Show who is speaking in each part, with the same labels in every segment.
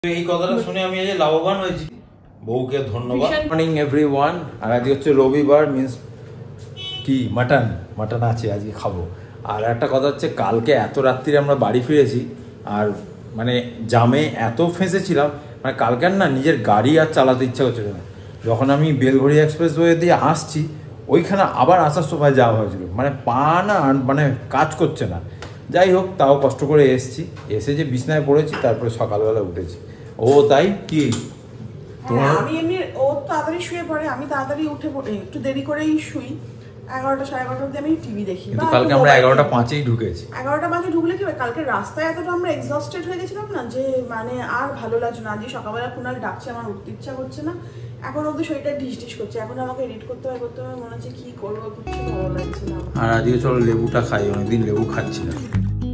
Speaker 1: এই কথাটা শুনে আমি আজ লাভবান হয়েছি। বউকে ধন্যবাদ। Morning everyone. আর আজকে হচ্ছে রবিবার, মিন্স কি মাটন আছে আজকে খাবো। আর একটা কথা হচ্ছে, কালকে এত রাত্রিরে আমরা বাড়ি ফিরেছি আর মানে জামে এত ফেঁসেছিলাম, মানে কালকে না নিজের গাড়ি আর চালাতে ইচ্ছা করছিল না। যখন আমি বেলঘড়ি এক্সপ্রেস ওয়ে দিয়ে আসছি, ওইখানে আবার আসার সময় যাওয়া হয়েছিল, মানে পা না মানে কাজ করছে না। যাই হোক, তাও কষ্ট করে এসছি, এসে যে বিছনায় পড়েছি, তারপরে সকালবেলা উঠেছি। ও তাই কি
Speaker 2: আমি এমনি ও তাড়াতাড়ি শুয়ে পড়ে, আমি তাড়াতাড়ি উঠে পড়ে, একটু দেরি করেই শুই। 11টা সাড়ে 11টার মধ্যে আমি টিভি দেখি।
Speaker 1: কিন্তু কালকে আমরা 11টা 5-এই ঢুকেছি।
Speaker 2: 11টা 5-এ ঢুকলে কি হয়, কালকে রাস্তায় এতটা আমরা এক্সস্টেড হয়ে গেছিলাম না, যে মানে আর ভালো লাগছে না। আজকে সকালবেলা কুনাল ডাকছে, আমার উঠতে ইচ্ছা করছে না। এখন অবধি শরীরটা ঢিস করছে, এখন আমাকে এডিট করতে হবে মনে হচ্ছে কি করবো, কিছু ভালো লাগছে না।
Speaker 1: আর আজকে চলো লেবুটা খাই, অনেকদিন লেবু খাচ্ছি না।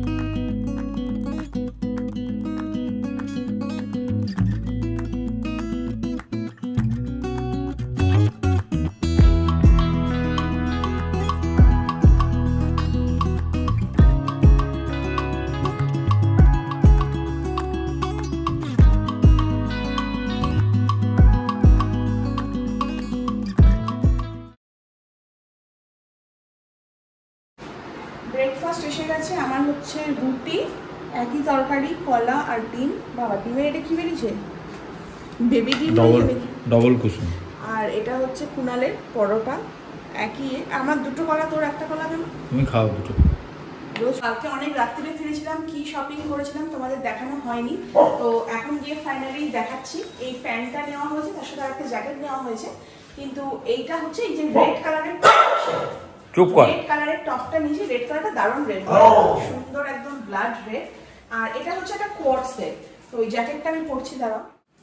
Speaker 2: ব্রেকফাস্ট এসে গেছে। আমার হচ্ছে রুটি, একই তরকারি, কলা আর ডিম। বাবা, ডিমের এটা কি বেরিয়েছে, বেবি ডিম,
Speaker 1: ডবল কুসুম।
Speaker 2: আর এটা হচ্ছে কুনালের পরোটা, একই। আমার দুটো কলা, তোর একটা কলা কেন?
Speaker 1: তুমি খাও দুটো।
Speaker 2: কালকে অনেক রাত্রিরে ফিরেছিলাম, কি শপিং করেছিলাম তোমাদের দেখানো হয়নি, তো এখন গিয়ে ফাইনালি দেখাচ্ছি। এই প্যান্টটা নেওয়া হয়েছে, তার সাথে একটা জ্যাকেট নেওয়া হয়েছে, কিন্তু এইটা হচ্ছে এই যে রেড কালারের,
Speaker 1: চুপ কর,
Speaker 2: রেড কালারের টপটা নিয়েছি। রেড কালারটা দারুণ রেড, সুন্দর একদম ব্লাড রেড। আর এটা হচ্ছে একটা কোয়ার্ড সেট, তো ওই জ্যাকেটটা আমি পরছি, দাঁড়াও।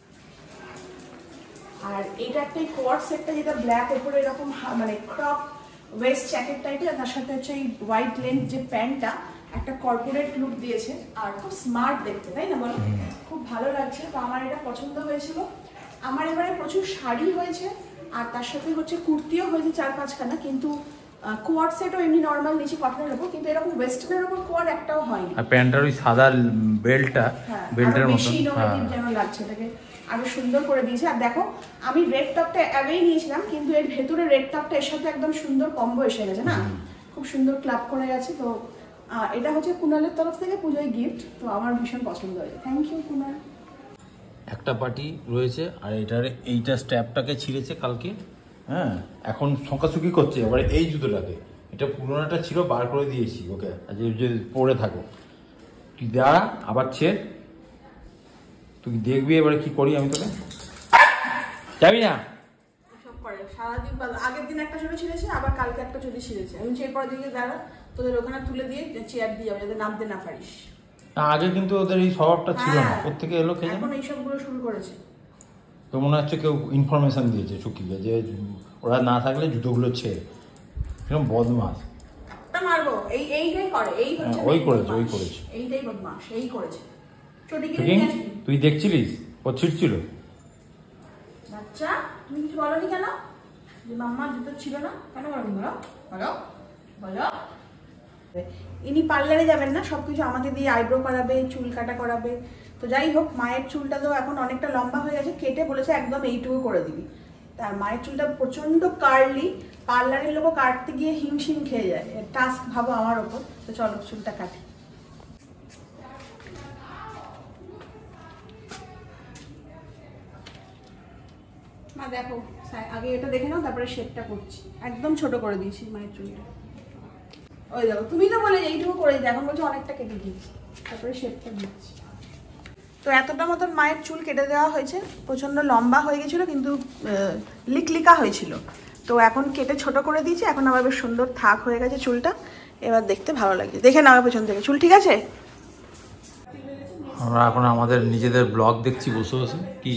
Speaker 2: আর এটা একটা কোয়ার্ড সেটটা, যেটা ব্ল্যাক উপরে এরকম মানে ক্রপ ওয়েস্ট জ্যাকেট টাইপের, তার সাথে হচ্ছে এই হোয়াইট লেন্থ যে প্যান্টটা, একটা কর্পোরেট লুক দিয়েছে আর খুব স্মার্ট দেখতে, তাই না বলো? খুব ভালো লাগছে, তো আমার এটা পছন্দ হয়েছিল। আমার এবারে প্রচুর শাড়ি হয়েছে, আর তার সাথে হচ্ছে কুর্তিও হয়েছে 4-5খানা, কিন্তু কোয়ার্ড সেটও এমনি নর্মাল নিচে কটনের উপর, কিন্তু এরকম ওয়েস্টার্নের উপর কোয়ার্ড একটাও হয়নি।
Speaker 1: আর প্যান্টটার ওই সাদা বেল্টটা, বেল্টের মতো
Speaker 2: যেন লাগছে, এটাকে আরো সুন্দর করে দিয়েছে। আর দেখো, আমি রেড টপটা অ্যাওয়েই নিয়েছিলাম, কিন্তু এর ভেতরে রেড টপটা এর সাথে একদম সুন্দর কম্বো এসে গেছে না, খুব সুন্দর ক্লাব করে গেছে। তো এটা হচ্ছে কুনালের তরফ থেকে পুজোয় গিফট, তো আমার ভীষণ পছন্দ হয়েছে। Thank you Kunal.
Speaker 1: একটা পার্টি রয়েছে, আর এইটা স্ট্র্যাপটাকে ছিঁড়েছে কালকে, হ্যাঁ, এখন শোঁকাশুকি করছে। এবারে এই জুতোটাকে, এটা পুরোনোটা ছিল, বার করে দিয়েছি ওকে, যে পরে থাকো। তুই দাঁড়া, আবার ছেড়, তুই দেখবি এবারে কি করি আমি তোকে। যাবি না?
Speaker 2: সব করে সারাদিন, আগের দিন একটা চুড়ি ছিঁড়েছে, আবার কালকে একটা চুড়ি ছিঁড়েছে। আমি এরপর দিকে দাঁড়া, তোদের ওখানে তুলে দিয়ে চেয়ার দিয়ে যাবে, যাতে নামতে না পারিস।
Speaker 1: আগে কিন্তু ওদের এই স্বভাবটা ছিল না, কোত্থেকে এলো খেয়ে,
Speaker 2: এখন এইসবগুলো শুরু করেছে।
Speaker 1: তো মনে হচ্ছে কেউ ইনফরমেশন দিয়েছে চুকিকে, যে ওরা না থাকলে জুতোগুলো ছেড়ে। কিরকম বদমাস,
Speaker 2: মারবো, এইটাই করে, এই হচ্ছে
Speaker 1: ওই করেছে
Speaker 2: এইটাই বদমাস, এই করেছে।
Speaker 1: তুই দেখছিলিস ও ছিড়ছিল?
Speaker 2: বাচ্চা, তুমি কিছু বলোনি কেন, যে মাম্মা জুতো ছিল না কেন? বলো। ইনি পার্লারে যাবেন না, সবকিছু আমাকে দিয়ে আইব্রো করাবে, চুল কাটা করাবে। তো যাই হোক, মায়ের চুলটা তো এখন অনেকটা লম্বা হয়ে গেছে, কেটে বলেছে একদম এইটুকু করে দিবি। তার মায়ের চুলটা প্রচন্ড কার্লি, পার্লারের লোকও কাটতে গিয়ে হিমশিম খেয়ে যায়। টাস্ক ভাবো আমার ওপর। তো চলো চুলটা কাটি। মা দেখো, আগে এটা দেখে নাও, তারপরে শেপটা করছি। একদম ছোট করে দিয়েছি মায়ের চুলটা। ওই দেখো, তুমি তো বলে এইটুকু করে দিতে, এখন বলছো অনেকটা কেটে দিয়েছি, তারপরে শেপটা দিচ্ছি। তো এতটা মতন মায়ের চুল কেটে দেওয়া হয়েছে, প্রচন্ড লম্বা হয়ে গেছিল, কিন্তু লিকলিকা হয়েছিল। তো এখন কেটে ছোট করে দিয়েছি, এখন আবার বেশ সুন্দর থাক হয়ে গেছে চুলটা। এবার দেখতে ভালো লাগছে, দেখে নাও পেছন থেকে। চুল ঠিক আছে?
Speaker 1: আমরা এখন আমাদের নিজেদের ব্লগ দেখছি বসে বসে। কি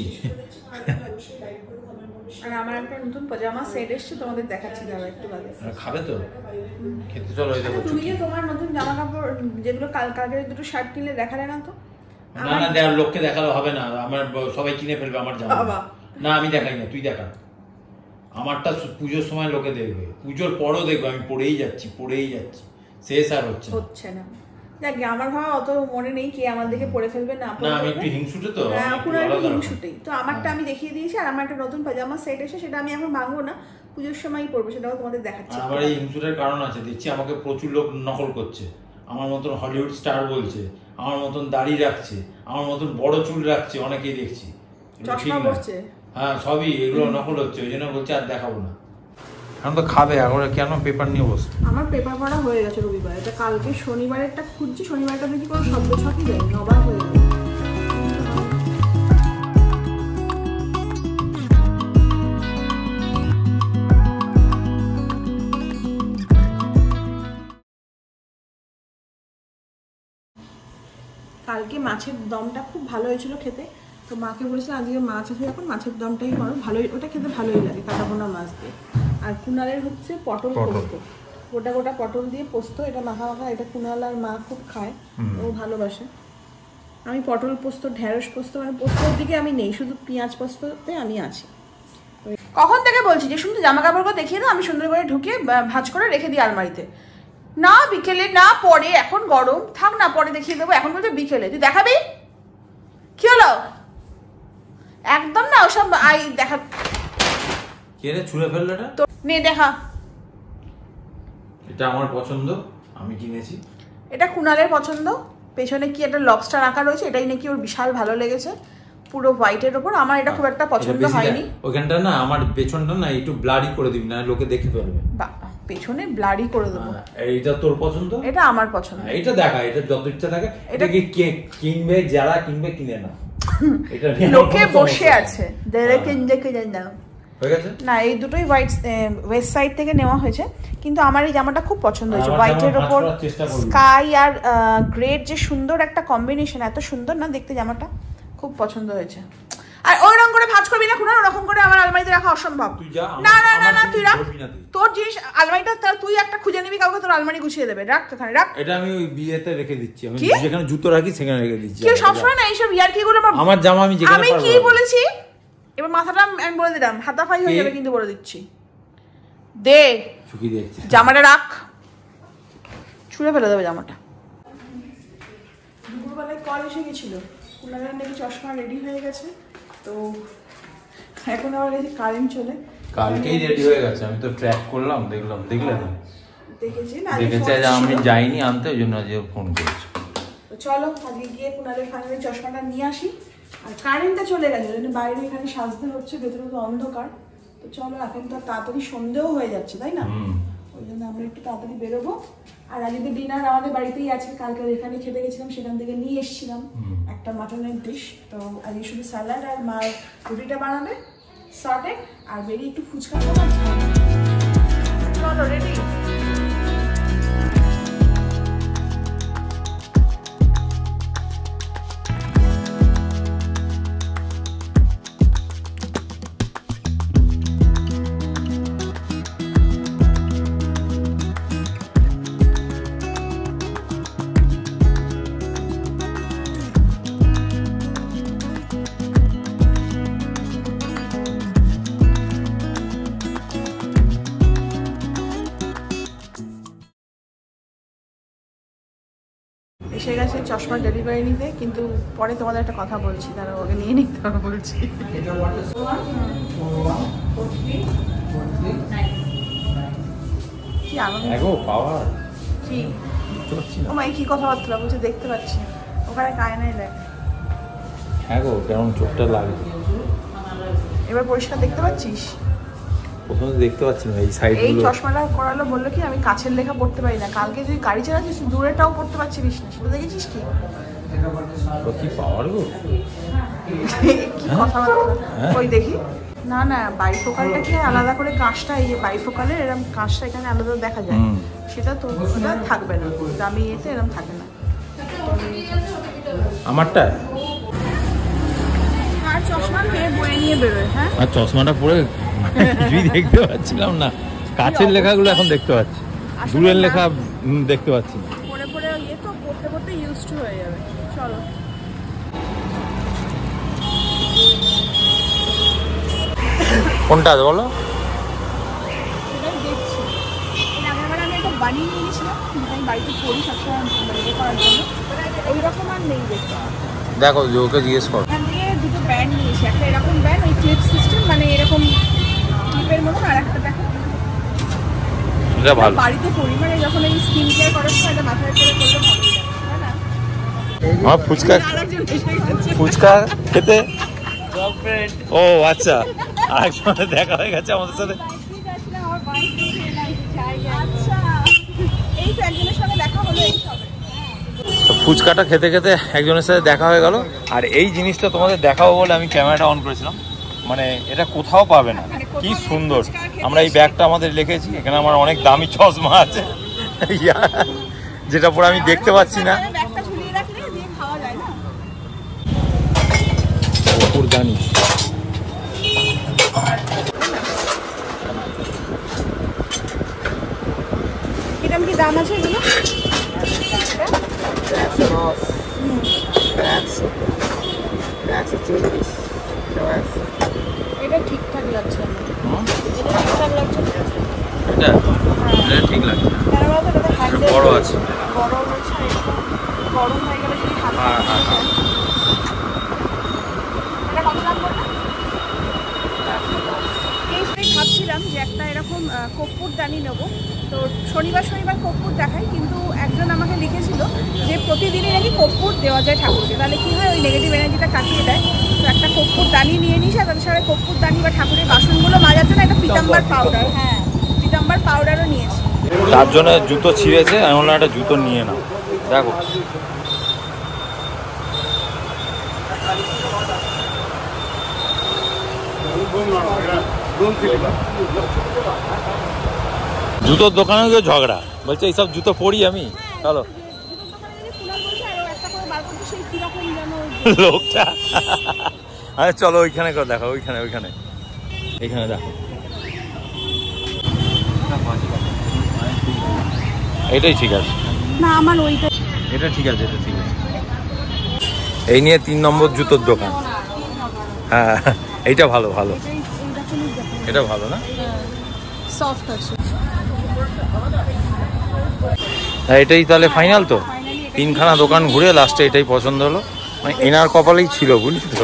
Speaker 2: আর আমার একটা নতুন পাজামা সেট এসেছে, তোমাদের দেখাচ্ছি, দাঁড়া একটু বাদে।
Speaker 1: খাবে তো? খেতে চলো। এই দেখো,
Speaker 2: তুমি যে তোমার নতুন জামা কাপড়, যেগুলো কালকে দুটো শার্ট কিনলে দেখালে না তো?
Speaker 1: না, লোককে দেখালে হবে না, আমার সবাই কিনে ফেলবে আমার জামা। না, আমি দেখাই না, তুই দেখা। আমারটা পুজোর সময় লোকে দেখবে, পুজোর পরও দেখবে, আমি পড়েই যাচ্ছি, শেষ আর হচ্ছে
Speaker 2: না। দেখ আমার ভাবা অত মনে নেই কে আমার দিকে পরে ফেলবে না
Speaker 1: আমি একটু হিংসুটে তো।
Speaker 2: হ্যাঁ পুরো একটু হিংসুটেই তো। আমারটা আমি দেখিয়ে দিয়েছি, আর আমার একটা নতুন পাজামা সেট এসে সেটা আমি এখন ভাঙবো না, পুজোর সময়ই পরবো, সেটাও তোমাদের দেখাচ্ছি।
Speaker 1: আমার এই হিংসুটের কারণ আছে, দেখছি আমাকে প্রচুর লোক নকল করছে, আমার মতন হলিউড স্টার বলছে, আমার মতন দাড়ি রাখছে, আমার মতন বড় চুল রাখছে, অনেকেই দেখছি।
Speaker 2: চশমা পরছে,
Speaker 1: হ্যাঁ সবই এগুলো নকল হচ্ছে, ওই জন্য বলছে আর দেখাবো না। এখন তো খাবে, এখন কেন পেপার নিয়ে বসছে?
Speaker 2: আমার পেপার পড়া হয়ে গেছে রবিবার, এটা কালকে শনিবারেরটা খুঁজছি, শনিবারটা দেখি কোনো শব্দ ছকই দেয়নি, অবাক হয়ে যাবে। কালকে মাছের দমটা খুব ভালো হয়েছিল খেতে, তো মাকে বলেছিলাম আজকে মাছ আছে যখন মাছের দমটাই করো, ভালোই ওটা খেতে ভালোই লাগে কাটা বোনা মাছ দিয়ে। আর কুনালের হচ্ছে পটল পোস্ত, গোটা গোটা পটল দিয়ে পোস্ত, এটা মাখা মাখা, এটা কুনাল আর মা খুব খায়, ও ভালোবাসে। আমি পটল পোস্ত, ঢেঁড়স পোস্ত, মানে পোস্তর দিকে আমি নেই, শুধু পেঁয়াজ পোস্ততে আমি আছি। কখন থেকে বলছি যে শুধু জামা কাপড়গুলো দেখিয়ে দাও, আমি সুন্দর করে ঢুকে ভাঁজ করে রেখে দিই আলমারিতে, না বিকেলে না পরে, এখন গরম থাক না পরে দেখিয়ে দেবো, এখন বলতে বিকেলে। তুই দেখাবি? কি হলো? একদম না ওসব আই দেখা।
Speaker 1: কে রে ছুঁড়ে ফেললো এটা?
Speaker 2: তো নে দেখা।
Speaker 1: এটা আমার পছন্দ, আমি কিনেছি।
Speaker 2: এটা কুনালের পছন্দ, পেছনে কি একটা লবস্টার আঁকা রয়েছে, এটাই নাকি ওর বিশাল ভালো লেগেছে, পুরো হোয়াইটের ওপর। আমার এটা খুব একটা পছন্দ হয়নি।
Speaker 1: ওখানটা না আমার পেছনটা না একটু ব্লারি করে দিবি, না লোকে দেখে ফেলবে।
Speaker 2: পেছনে ব্লারি করে দেবো।
Speaker 1: এইটা তোর পছন্দ, এটা
Speaker 2: আমার পছন্দ।
Speaker 1: এটা দেখা, এটা যত ইচ্ছা থাকে, এটা কি কিনবে, যারা কিনবে কিনে না, এটা
Speaker 2: লোকে বসে আছে দেখে দেখে নাও
Speaker 1: হয়ে গেছে
Speaker 2: না। এই দুটোই হোয়াইট ওয়েস্ট সাইড থেকে নেওয়া হয়েছে, কিন্তু আমার এই জামাটা খুব পছন্দ হয়েছে, হোয়াইটের ওপর স্কাই আর গ্রেড যে সুন্দর একটা কম্বিনেশন, এত সুন্দর না দেখতে, জামাটা খুব পছন্দ হয়েছে। আর ওই রকম করে ভাঁজ করবি না, কোনো রকম করে আমার আলমারিতে রাখা অসম্ভব। না না না না তুই রাখ, তোর জিনিস আলমারিটা তুই একটা খুঁজে নিবি, কাউকে তোর আলমারি গুছিয়ে দেবে, রাখ ওখানে রাখ।
Speaker 1: এটা আমি ওই বিয়েতে রেখে দিচ্ছি, আমি যেখানে জুতো রাখি সেখানে রেখে দিচ্ছি।
Speaker 2: কি সবসময় না এইসব ইয়ার্কি করে
Speaker 1: আমার জামা আমি যেখানে
Speaker 2: পারবো। আমি কি বলেছি এবার মাথাটা আমি বলে দিলাম, হাতাফাই হয়ে যাবে কিন্তু বলে দিচ্ছি। দে
Speaker 1: চুকি দেখছি,
Speaker 2: জামাটা রাখ, ছুঁড়ে ফেলে দেবে জামাটা। দুপুরবেলায় কল এসে গেছিল, কুনালের নাকি চশমা রেডি হয়ে গেছে, তো এখন আবার এই যে কারেন্ট চলে,
Speaker 1: কালকেই রেডি হয়ে গেছে। আমি তো ট্র্যাক করলাম, দেখলে না?
Speaker 2: দেখেছি না,
Speaker 1: দেখেছে যে আমি যাইনি আনতে, ওই জন্য আজ ফোন করেছি।
Speaker 2: তো চলো আজকে গিয়ে কুনালের ফাইনালি চশমাটা নিয়ে আসি। আর কারেন্টটা চলে গেছে, বাইরে এখানে সাজতে হচ্ছে, ভেতরে তো অন্ধকার, তো চলো এখন তো তাড়াতাড়ি সন্ধ্যেও হয়ে যাচ্ছে তাই না, ওই জন্য আমরা একটু তাড়াতাড়ি বেরোবো। আর আজকে ডিনার আমাদের বাড়িতেই আছে, কালকে এখানে খেতে গেছিলাম, সেখান থেকে নিয়ে এসেছিলাম একটা মাটনের ডিশ, তো আজকে শুধু স্যালাড আর মার রুটিটা বানাবে সর্টেড, আর বেরিয়ে একটু ফুচকা খাবো। চলো রেডি। এসে গেছে চশমা ডেলিভারি নিতে, কিন্তু পরে তোমাদের একটা কথা বলছি, তারা ওকে নিয়ে নিতে হবে বলছি। কি আনন্দ
Speaker 1: পাওয়ার
Speaker 2: কি ও মাই, কি কথাবার্তা বলছে দেখতে পাচ্ছি, ওখানে কায়নাই দেখ।
Speaker 1: হ্যাঁ গো, কেমন চোখটা লাগে,
Speaker 2: এবার পরিষ্কার দেখতে পাচ্ছিস?
Speaker 1: প্রথমে দেখতে পাচ্ছি না, এই সাইড
Speaker 2: এই চশমাটা করালো, বললো কি আমি কাছের লেখা পড়তে পারি না, কালকে তুই গাড়ি চালাচ্ছিস দূরেটাও পড়তে পারছিস না, সেটা দেখেছিস কি?
Speaker 1: কি পাওয়ার গো,
Speaker 2: কি কথাবার্তা ওই দেখি। না না বাইফোকালটা কি আলাদা করে কাঁচটা, এই বাইফোকালের এরকম কাঁচটা এখানে আলাদা দেখা যায়, সেটা তো ওটা থাকবে না, দামি এতে এরকম থাকে না।
Speaker 1: আমারটা
Speaker 2: আর চশমা পেয়ে বয়ে নিয়ে বেরোয়। হ্যাঁ
Speaker 1: আর চশমাটা পরে কিছুই দেখতে পাচ্ছিলাম না, কাছের লেখাগুলো এখন দেখতে পাচ্ছি, দূরের লেখা দেখতে পাচ্ছি না।
Speaker 2: পরে পরে ইয়ে তো পড়তে পড়তে ইউজ টু হয়ে যাবে। চলো
Speaker 1: কোনটা বলো?
Speaker 2: সেটাই দেখছি, এর আগেরবার আমি একটা বানিয়ে নিয়ে গেছিলাম, সেটাই বাড়িতে পড়ি সবসময় ইয়ে করার জন্য, ওই রকম আর নেই দেখতে।
Speaker 1: দেখো ওকে জিজ্ঞেস করো।
Speaker 2: এখান থেকে দুটো ব্যান্ড নিয়েছি, একটা এরকম ব্যান্ড ওই ক্লিপ সিস্টেম, মানে এরকম ক্লিপের মতন, আর একটা দেখো
Speaker 1: এটা ভালো।
Speaker 2: বাড়িতে পড়ি মানে যখন এই স্কিন কেয়ার করার সময় এটা মাথায় করে করলে ভালো লাগে, তাই না?
Speaker 1: আমার ফুচকা ফুচকা খেতে। ও আচ্ছা, আরেকজনে দেখা হয়ে গেছে আমাদের সাথে। ফুচকাটা খেতে খেতে একজনের সাথে দেখা হয়ে গেল। আর এই জিনিসটা তোমাদের দেখাবো বলে আমি ক্যামেরাটা অন করেছিলাম, মানে এটা কোথাও পাবে না, কি সুন্দর। আমরা এই ব্যাগটা আমাদের লিখেছি, এখানে আমার অনেক দামি চশমা আছে যেটা পরে আমি দেখতে পাচ্ছি না। জানি
Speaker 2: কিরকম কি দাম আছে এগুলো? এটা ঠিকঠাক লাগছে, এটা ঠিকঠাক লাগছে,
Speaker 1: এটা ঠিক লাগছে।
Speaker 2: কেন বলতো এটা হ্যান্ডেল
Speaker 1: বড় আছে,
Speaker 2: বড় রয়েছে, গরম হয়ে গেলে যদি হাত ভাবছিলাম যে একটা এরকম কর্পূরদানি নেবো। তো শনিবার কর্পূর দেখাই, কিন্তু একজন আমাকে লিখেছিল যে প্রতিদিনই নাকি কর্পূর দেওয়া যায় ঠাকুরকে, তাহলে কী হয় ওই নেগেটিভ এনার্জিটা কাটিয়ে দেয়। তো একটা কর্পূরদানি নিয়ে নিস, আর তাদের সাথে কর্পূরদানি বা ঠাকুরের বাসনগুলো মাজার জন্য একটা পিতাম্বার পাউডার, হ্যাঁ পিতাম্বার পাউডারও নিয়েছি।
Speaker 1: তার জন্য জুতো ছিঁড়েছে, আমি বললাম একটা জুতো নিয়ে নাও। দেখো জুতোর দোকানে গিয়ে ঝগড়া, বলছে এইসব জুতো পরি আমি। চলো লোকটা, আরে চলো ওইখানে করে দেখো, ওইখানে এইখানে দেখো, এটাই ঠিক আছে
Speaker 2: না আমার ওইটা,
Speaker 1: এটা ঠিক আছে, এটা ঠিক আছে। এই নিয়ে 3 নম্বর জুতোর দোকান। হ্যাঁ এইটা ভালো, এটা ভালো না,
Speaker 2: সফট আছে।
Speaker 1: এটাই তাহলে ফাইনাল তো। 3খানা দোকান ঘুরে লাস্টে এটাই পছন্দ হলো, মানে এনার কপালেই ছিল, বুঝলি তো।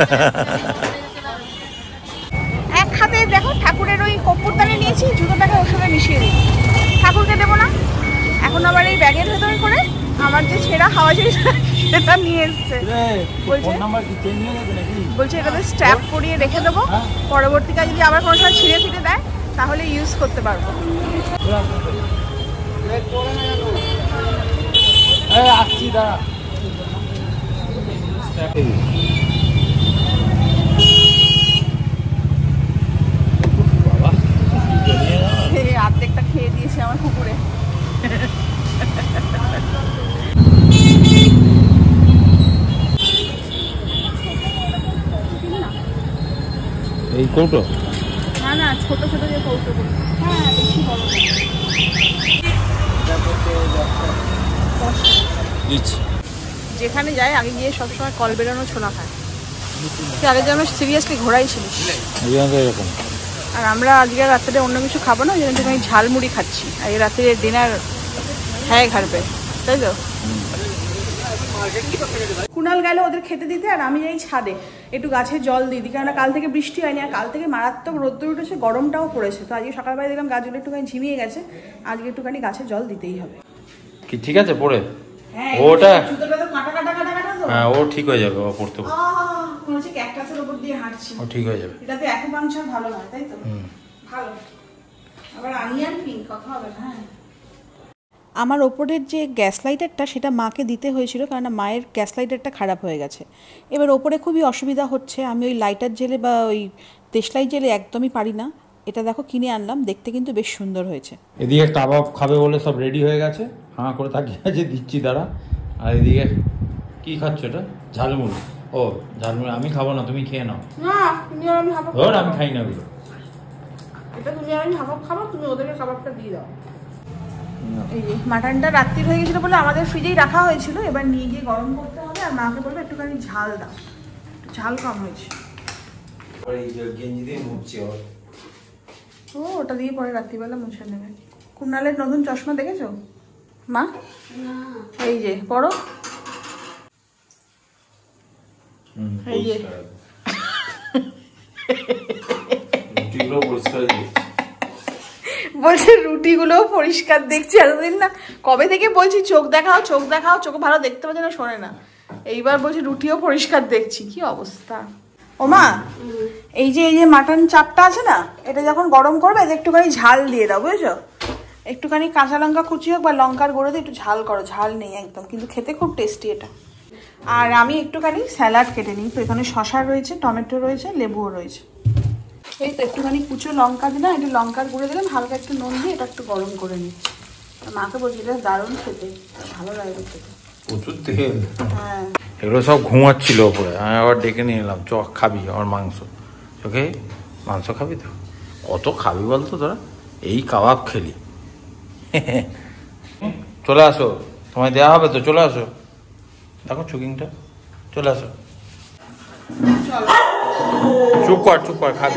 Speaker 2: এক হাতে দেখো ঠাকুরের ওই কর্পূরদানি নিয়েছি, জুতোটাকে ওর সঙ্গে মিশিয়ে দিই, ঠাকুরকে দেবো না। এখন আবার এই ব্যাগের ভেতরে করে আমার যে ছেঁড়া হাওয়া সেটা নিয়ে এসছে, বলছে এটাতে স্ট্র্যাপ করিয়ে রেখে দেবো, পরবর্তীকালে যদি আবার কোনো সময় ছিঁড়ে ফিরে দেয় তাহলে ইউজ করতে পারবো।
Speaker 1: আসছি দাঁড়া।
Speaker 2: অর্ধেকটা খেয়ে দিয়েছে আমার কুকুরে।
Speaker 1: এই কৌটো
Speaker 2: না ছোট যে কৌটো, হ্যাঁ বেশি বড় যেখানে যায় আগে গিয়ে সবসময় কল বেরোনো ছোলা খায়। তুই আগে যেন সিরিয়াসলি ঘোরাই ছিলিস
Speaker 1: এরকম।
Speaker 2: আর আমরা আজকে রাত্রে অন্য কিছু খাবো না, যেন আমি ঝালমুড়ি খাচ্ছি, আর এই রাত্রে ডিনার হ্যাঁ ঘাড়বে, তাই তো। কুণাল গেল ওদের খেতে দিতে, আর আমি যাই ছাদে একটু গাছে জল দিই, কারণ কাল থেকে বৃষ্টি হয়নি, আর কাল থেকে মারাত্মক রোদ্দুর উঠেছে, গরমটাও পড়েছে। তো আজকে সকালবেলা দেখলাম গাছগুলো একটুখানি ঝিমিয়ে গেছে, আজকে একটুখানি গাছে জল দিতেই হবে।
Speaker 1: কি ঠিক আছে পড়ে?
Speaker 2: হ্যাঁ
Speaker 1: ওটা
Speaker 2: জুতোটা তো কাটা তো,
Speaker 1: হ্যাঁ ও ঠিক হয়ে যাবে, ও পড়তে
Speaker 2: মনে হচ্ছে ক্যাকটাসের উপর দিয়ে হাঁটছি,
Speaker 1: ও ঠিক হয়ে যাবে।
Speaker 2: এটাতে অ্যাকুপাংচার ভালো হয়, তাই তো। ভালো, আবার আনিয়ান পিঙ্ক কথা হবে না। হ্যাঁ আমার ওপরের যে গ্যাস লাইটারটা সেটা মাকে দিতে হয়েছিল, কারণ মায়ের গ্যাস লাইটারটা খারাপ হয়ে গেছে। এবার ওপরে খুবই অসুবিধা হচ্ছে, আমি ওই লাইটার জেলে বা ওই দেশলাই জেলে একদমই পারি না। এটা দেখো কিনে আনলাম, দেখতে কিন্তু বেশ সুন্দর হয়েছে।
Speaker 1: এদিকে কাবাব খাবে বলে সব রেডি হয়ে গেছে, হাঁ করে তাকিয়ে আছে, দিচ্ছি দাঁড়া। আর এদিকে কি খাচ্ছ? এটা ঝালমুড়ি। ও ঝালমুড়ি আমি খাবো না, তুমি খেয়ে নাও।
Speaker 2: না তুমি আর আমি হাফ
Speaker 1: ধর আমি খাই না ওগুলো।
Speaker 2: এটা তুমি আর আমি হাফ খাবো, তুমি ওদেরকে কাবাবটা দিয়ে দাও। এই যে মাটনটা রাত্রি হয়ে গেছিল বলে আমাদের ফ্রিজেই রাখা হয়েছিল, এবার নিয়ে গিয়ে গরম করতে হবে, আর মাকে বলবো একটুখানি ঝাল দাও, ঝাল কম হয়েছে। ও ওটা দিয়ে পরে রাত্রিবেলা মুছে নেবে। কুণালের নতুন চশমা দেখেছো? মা এই যে পড়ো, এই যে বলছে রুটিগুলো পরিষ্কার দেখছি। এতদিন না কবে থেকে বলছি চোখ দেখাও চোখ দেখাও, চোখ ভালো দেখতে পাচ্ছে না, শোনে না। এইবার বলছি রুটিও পরিষ্কার দেখছি, কি অবস্থা। ও মা এই যে মাটন চাপটা আছে না, এটা যখন গরম করবে একটুখানি ঝাল দিয়ে দাও, বুঝেছো? একটুখানি কাঁচা লঙ্কা কুচি হোক বা লঙ্কার গুঁড়ো দিয়ে একটু ঝাল করো, ঝাল নেই একদম, কিন্তু খেতে খুব টেস্টি এটা। আর আমি একটুখানি স্যালাড কেটে নিই, তো এখানে শসা রয়েছে, টমেটো রয়েছে, লেবুও রয়েছে। এই তো একটুখানি কুচো লঙ্কা দিলাম, একটু লঙ্কার গুঁড়ো দিলাম, হালকা একটু নুন দিয়ে এটা একটু গরম করে নিচ্ছি। মাকে বলছি এটা দারুণ খেতে, ভালো লাগবে খেতে,
Speaker 1: প্রচুর তেল।
Speaker 2: হ্যাঁ
Speaker 1: এগুলো সব ঘুমাচ্ছিল ওপরে, আমি আবার ডেকে নিয়ে এলাম, চ খাবি আমার মাংস, ওকে মাংস খাবি তো? কত খাবি বলতো তোরা, এই কাবাব খেলি। চলে আসো, তোমায় দেওয়া হবে তো, চলে আসো, দেখো চুকিংটা, চলে আসো। চুপ কর খাবি।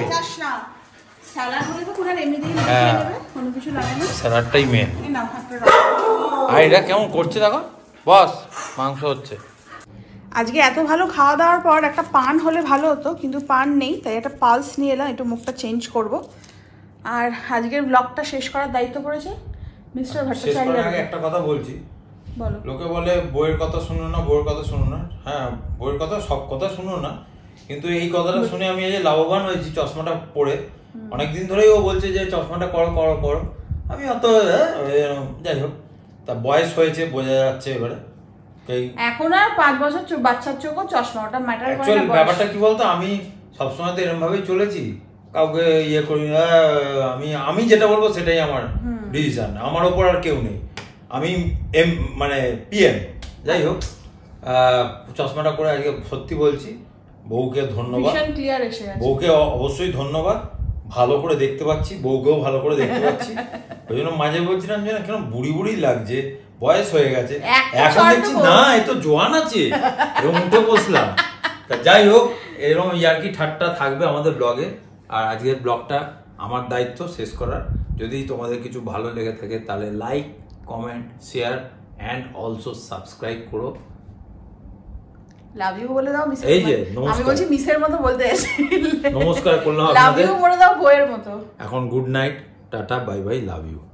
Speaker 1: হ্যাঁ স্যালাডটাই মেন। আর এটা কেমন করছে দেখো, বস মাংস হচ্ছে।
Speaker 2: আজকে এত ভালো খাওয়া দাওয়ার পর একটা পান হলে ভালো হতো, কিন্তু পান নেই, তাই একটা পালস নিয়ে এলাম, একটু মুখটা চেঞ্জ করব। আর আজকের ব্লগটা শেষ করার দায়িত্ব করেছে মিস্টার ভট্টাচার্য।
Speaker 1: একটা কথা বলছি,
Speaker 2: বলো।
Speaker 1: লোকে বলে বইয়ের কথা শুনো না, বইয়ের কথা শুনো না। হ্যাঁ বইয়ের কথা, সব কথা শুনো না, কিন্তু এই কথাটা শুনে আমি এই যে লাভবান হয়েছি চশমাটা পরে। অনেকদিন ধরেই ও বলছে যে চশমাটা করো করো করো, আমি অত যাই হোক, তা বয়স হয়েছে বোঝা যাচ্ছে এবারে।
Speaker 2: এখন আর 5 বছর বাচ্চার চোখও চশমা, ওটা ম্যাটার করে না।
Speaker 1: ব্যাপারটা কি বলতো, আমি সবসময় তো এরকম ভাবেই চলেছি, কাউকে ইয়ে করি না। আমি যেটা বলবো সেটাই আমার ডিসিশন, আমার ওপর আর কেউ নেই। আমি মানে পিএম। যাই হোক, চশমাটা করে আজকে সত্যি বলছি বউকে ধন্যবাদ, বউকে অবশ্যই ধন্যবাদ, ভালো করে দেখতে পাচ্ছি, বউকেও ভালো করে দেখতে পাচ্ছি। ওই জন্য মাঝে বলছিলাম যে না কেন বুড়ি বুড়ি লাগছে, বয়স হয়ে গেছে, এখন দেখছি না এই তো জোয়ান আছে, এরকম উঠে বসলাম। যাই হোক, এরকম ইয়ার্কি ঠাট্টা থাকবে আমাদের ব্লগে। আর আজকের ব্লগটা আমার দায়িত্ব শেষ করার। যদি তোমাদের কিছু ভালো লেগে থাকে তাহলে like, comment, share and also subscribe করো।
Speaker 2: লাভ ইউ বলে দাও মিস।
Speaker 1: এই যে
Speaker 2: আমি বলছি মিসের মতো বলতে এসে
Speaker 1: নমস্কার করলাম
Speaker 2: আপনাদের। লাভ ইউ বলে দাও বইয়ের মতো।
Speaker 1: এখন good night, tata, bye bye, love you.